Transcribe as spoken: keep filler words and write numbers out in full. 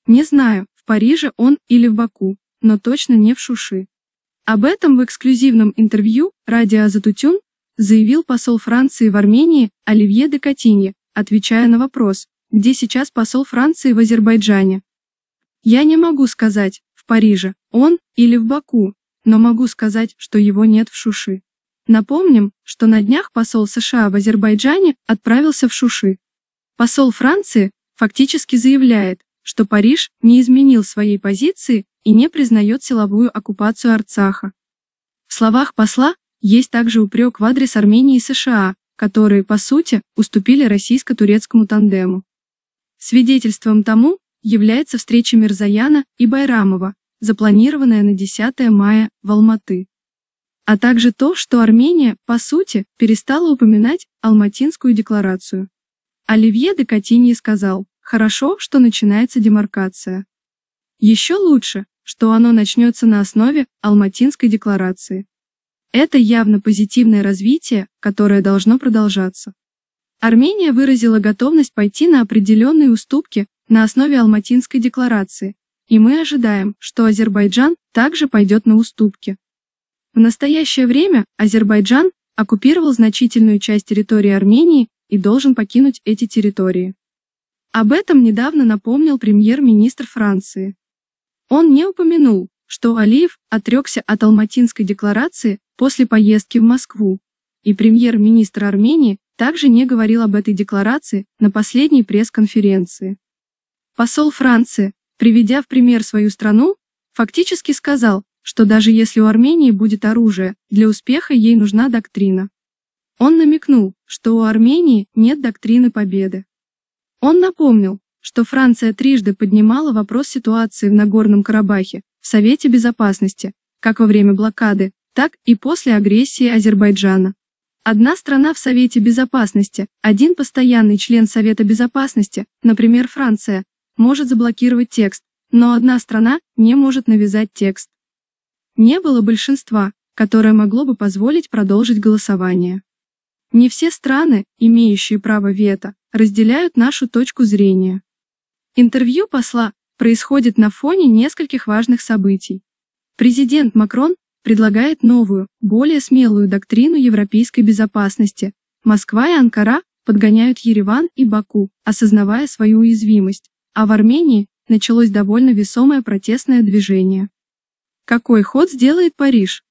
Не знаю, в Париже он или в Баку, но точно не в Шуши. Об этом в эксклюзивном интервью радио Азатутюн заявил посол Франции в Армении Оливье де Катинье, отвечая на вопрос, где сейчас посол Франции в Азербайджане. Я не могу сказать, в Париже он или в Баку, но могу сказать, что его нет в Шуши. Напомним, что на днях посол США в Азербайджане отправился в Шуши. Посол Франции фактически заявляет, что Париж не изменил своей позиции и не признает силовую оккупацию Арцаха. В словах посла есть также упрек в адрес Армении и США, которые, по сути, уступили российско-турецкому тандему. Свидетельством тому является встреча Мирзояна и Байрамова, запланированная на десятое мая в Алматы. А также то, что Армения, по сути, перестала упоминать Алматинскую декларацию. Оливье де Катинье сказал: «Хорошо, что начинается демаркация. Еще лучше, что оно начнется на основе Алматинской декларации. Это явно позитивное развитие, которое должно продолжаться». Армения выразила готовность пойти на определенные уступки на основе Алматинской декларации, и мы ожидаем, что Азербайджан также пойдет на уступки. В настоящее время Азербайджан оккупировал значительную часть территории Армении и должен покинуть эти территории. Об этом недавно напомнил премьер-министр Франции. Он не упомянул, что Алиев отрекся от Алматинской декларации после поездки в Москву, и премьер-министр Армении также не говорил об этой декларации на последней пресс-конференции. Посол Франции, приведя в пример свою страну, фактически сказал, что даже если у Армении будет оружие, для успеха ей нужна доктрина. Он намекнул, что у Армении нет доктрины победы. Он напомнил, что Франция трижды поднимала вопрос ситуации в Нагорном Карабахе в Совете Безопасности, как во время блокады, так и после агрессии Азербайджана. Одна страна в Совете Безопасности, один постоянный член Совета Безопасности, например, Франция, может заблокировать текст, но одна страна не может навязать текст. Не было большинства, которое могло бы позволить продолжить голосование. Не все страны, имеющие право вето, разделяют нашу точку зрения. Интервью посла происходит на фоне нескольких важных событий. Президент Макрон предлагает новую, более смелую доктрину европейской безопасности. Москва и Анкара подгоняют Ереван и Баку, осознавая свою уязвимость, а в Армении началось довольно весомое протестное движение. Какой ход сделает Париж?